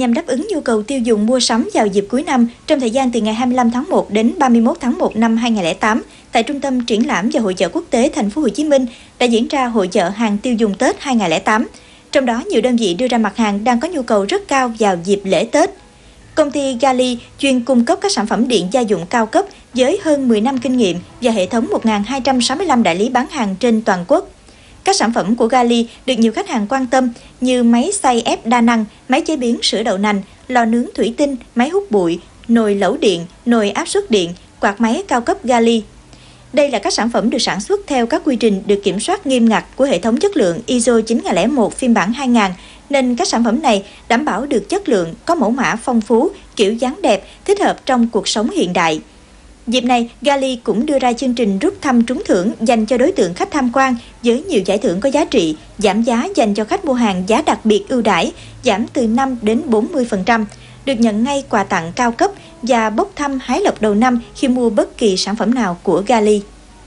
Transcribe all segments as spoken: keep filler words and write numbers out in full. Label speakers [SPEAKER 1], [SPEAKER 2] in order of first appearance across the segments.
[SPEAKER 1] Nhằm đáp ứng nhu cầu tiêu dùng mua sắm vào dịp cuối năm, trong thời gian từ ngày hai mươi lăm tháng một đến ba mươi mốt tháng một năm hai nghìn không trăm lẻ tám, tại Trung tâm Triển lãm và Hội chợ Quốc tế Thành phố Hồ Chí Minh đã diễn ra Hội chợ hàng tiêu dùng Tết hai nghìn không trăm lẻ tám. Trong đó, nhiều đơn vị đưa ra mặt hàng đang có nhu cầu rất cao vào dịp lễ Tết. Công ty Gali chuyên cung cấp các sản phẩm điện gia dụng cao cấp với hơn mười năm kinh nghiệm và hệ thống một nghìn hai trăm sáu mươi lăm đại lý bán hàng trên toàn quốc. Các sản phẩm của Gali được nhiều khách hàng quan tâm như máy xay ép đa năng, máy chế biến sữa đậu nành, lò nướng thủy tinh, máy hút bụi, nồi lẩu điện, nồi áp suất điện, quạt máy cao cấp Gali. Đây là các sản phẩm được sản xuất theo các quy trình được kiểm soát nghiêm ngặt của hệ thống chất lượng i ét o chín nghìn không trăm lẻ một phiên bản hai nghìn, nên các sản phẩm này đảm bảo được chất lượng, có mẫu mã phong phú, kiểu dáng đẹp, thích hợp trong cuộc sống hiện đại. Dịp này, Gali cũng đưa ra chương trình rút thăm trúng thưởng dành cho đối tượng khách tham quan với nhiều giải thưởng có giá trị, giảm giá dành cho khách mua hàng giá đặc biệt ưu đãi, giảm từ năm đến bốn mươi phần trăm, được nhận ngay quà tặng cao cấp và bốc thăm hái lộc đầu năm khi mua bất kỳ sản phẩm nào của Gali.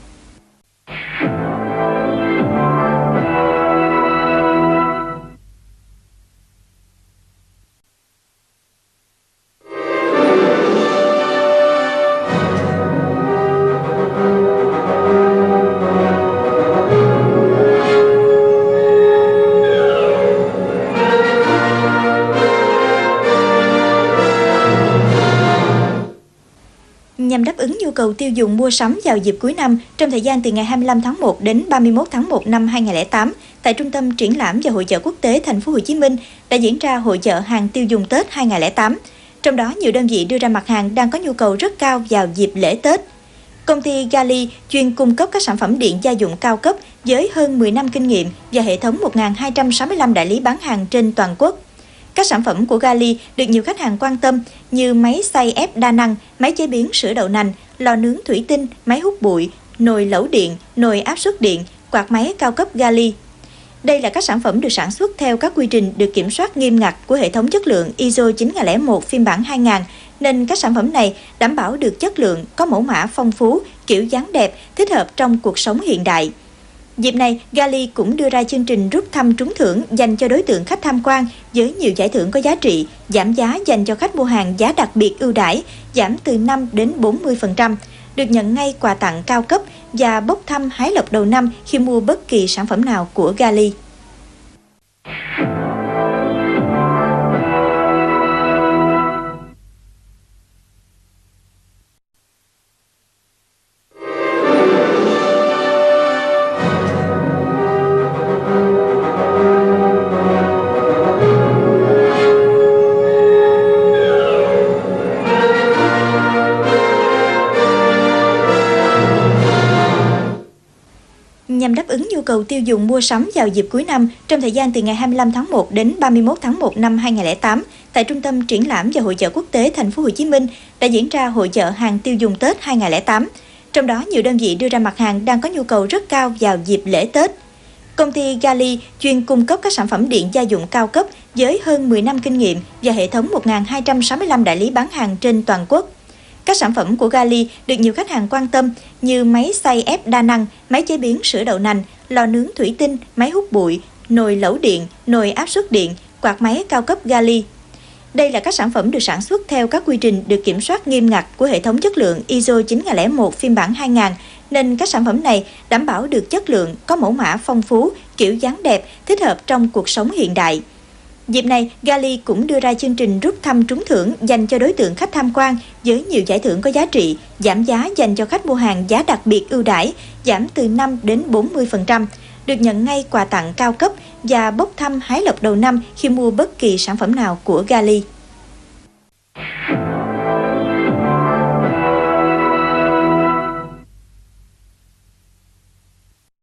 [SPEAKER 1] Nhằm đáp ứng nhu cầu tiêu dùng mua sắm vào dịp cuối năm, trong thời gian từ ngày hai mươi lăm tháng một đến ba mươi mốt tháng một năm hai nghìn không trăm lẻ tám, tại Trung tâm Triển lãm và Hội chợ Quốc tế Thành phố Hồ Chí Minh đã diễn ra Hội chợ hàng tiêu dùng Tết hai nghìn không trăm lẻ tám. Trong đó, nhiều đơn vị đưa ra mặt hàng đang có nhu cầu rất cao vào dịp lễ Tết. Công ty Gali chuyên cung cấp các sản phẩm điện gia dụng cao cấp với hơn mười năm kinh nghiệm và hệ thống một nghìn hai trăm sáu mươi lăm đại lý bán hàng trên toàn quốc. Các sản phẩm của Gali được nhiều khách hàng quan tâm như máy xay ép đa năng, máy chế biến sữa đậu nành, lò nướng thủy tinh, máy hút bụi, nồi lẩu điện, nồi áp suất điện, quạt máy cao cấp Gali. Đây là các sản phẩm được sản xuất theo các quy trình được kiểm soát nghiêm ngặt của hệ thống chất lượng i ét o chín nghìn không trăm lẻ một phiên bản hai nghìn, nên các sản phẩm này đảm bảo được chất lượng, có mẫu mã phong phú, kiểu dáng đẹp, thích hợp trong cuộc sống hiện đại. Dịp này, Gali cũng đưa ra chương trình rút thăm trúng thưởng dành cho đối tượng khách tham quan với nhiều giải thưởng có giá trị, giảm giá dành cho khách mua hàng giá đặc biệt ưu đãi, giảm từ năm đến bốn mươi phần trăm, được nhận ngay quà tặng cao cấp và bốc thăm hái lộc đầu năm khi mua bất kỳ sản phẩm nào của Gali. Nhằm đáp ứng nhu cầu tiêu dùng mua sắm vào dịp cuối năm, trong thời gian từ ngày hai mươi lăm tháng một đến ba mươi mốt tháng một năm hai nghìn không trăm lẻ tám, tại Trung tâm Triển lãm và Hội chợ Quốc tế Thành phố Hồ Chí Minh đã diễn ra Hội chợ hàng tiêu dùng Tết hai nghìn không trăm lẻ tám. Trong đó, nhiều đơn vị đưa ra mặt hàng đang có nhu cầu rất cao vào dịp lễ Tết. Công ty Gali chuyên cung cấp các sản phẩm điện gia dụng cao cấp với hơn mười năm kinh nghiệm và hệ thống một nghìn hai trăm sáu mươi lăm đại lý bán hàng trên toàn quốc. Các sản phẩm của Gali được nhiều khách hàng quan tâm như máy xay ép đa năng, máy chế biến sữa đậu nành, lò nướng thủy tinh, máy hút bụi, nồi lẩu điện, nồi áp suất điện, quạt máy cao cấp Gali. Đây là các sản phẩm được sản xuất theo các quy trình được kiểm soát nghiêm ngặt của hệ thống chất lượng i ét o chín nghìn không trăm lẻ một phiên bản hai nghìn, nên các sản phẩm này đảm bảo được chất lượng, có mẫu mã phong phú, kiểu dáng đẹp, thích hợp trong cuộc sống hiện đại. Dịp này, Gali cũng đưa ra chương trình rút thăm trúng thưởng dành cho đối tượng khách tham quan với nhiều giải thưởng có giá trị, giảm giá dành cho khách mua hàng giá đặc biệt ưu đãi, giảm từ năm đến bốn mươi phần trăm, được nhận ngay quà tặng cao cấp và bốc thăm hái lộc đầu năm khi mua bất kỳ sản phẩm nào của Gali.